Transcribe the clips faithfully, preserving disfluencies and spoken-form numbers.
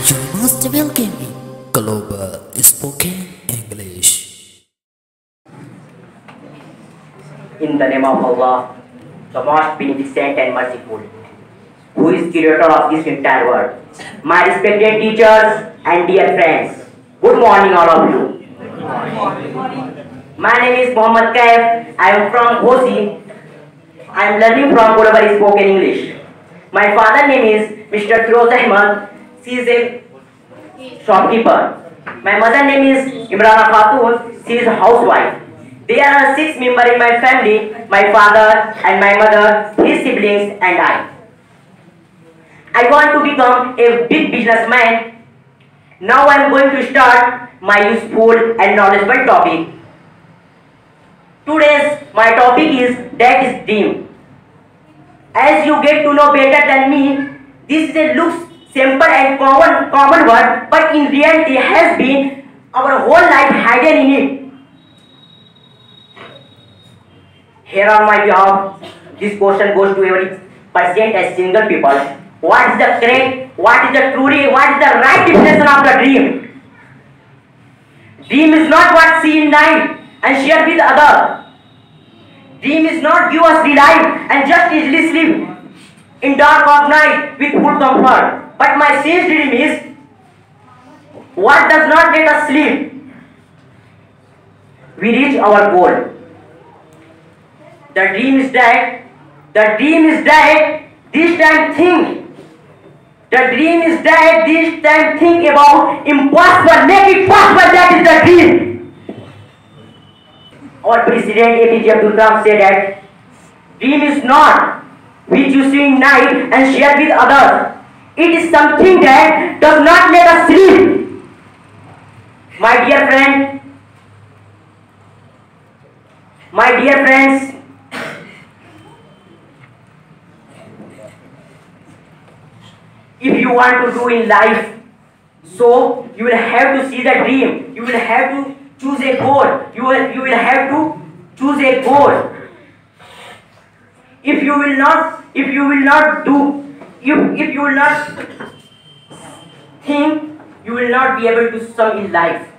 You must welcome me, Global Spoken English. In the name of Allah, the most beneficent and merciful, who is creator of this entire world. My respected teachers and dear friends, good morning all of you. My name is Mohammed Kaif. I am from Hosi. I am learning from Global Spoken English. My father name is Mister Ghulam. She is a shopkeeper. My mother name is Imrana Khatun. She is a housewife. There are six members in my family, my father and my mother, his siblings and I. I want to become a big businessman. Now I am going to start my useful and knowledgeable topic. Today's my topic is that is dream. As you get to know better than me, this is a looks simple and common common word, but in reality has been our whole life hidden in it. Here on my behalf, this question goes to every person as single people. What is the correct, what is the truly, what is the right definition of the dream? Dream is not what see in night and share with others. Dream is not give us the life and just easily sleep in dark of night with full comfort. But my serious dream is what does not let us sleep. We reach our goal. The dream is that, the dream is that, this time think. The dream is that, this time think about impossible, make it possible, that is the dream. Our President A P J Abdul Kalam said that, dream is not which you see in night and share with others. It is something that does not let us sleep. My dear friend, my dear friends, if you want to do in life, so you will have to see the dream. You will have to choose a goal. You will, you will have to choose a goal. If you will not, if you will not do, if, if you will not think, you will not be able to sum in life.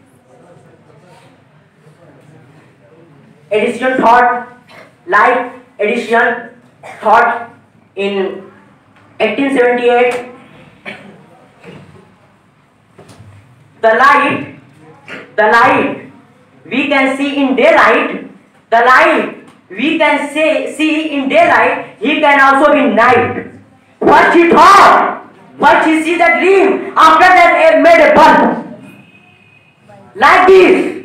Edison thought, like Edison thought in eighteen seventy-eight, the light, the light we can see in daylight, the light we can say, see in daylight, he can also be night. What he thought, what he see the dream, after that he made a bulb. Like this.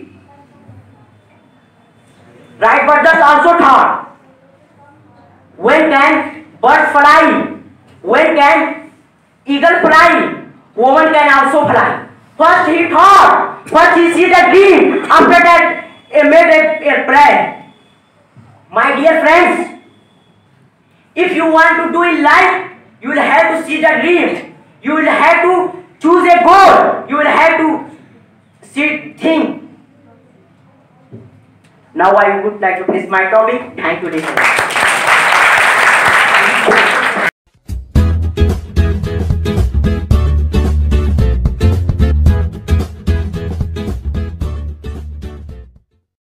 Right, but that's also thought. When can bird fly? When can eagle fly? Woman can also fly. First he thought, first he see the dream, after that he made a, a prayer. My dear friends, if you want to do in life, you will have to see the dream. You will have to choose a goal. You will have to see think. Now I would like to finish my topic. Thank you, listeners.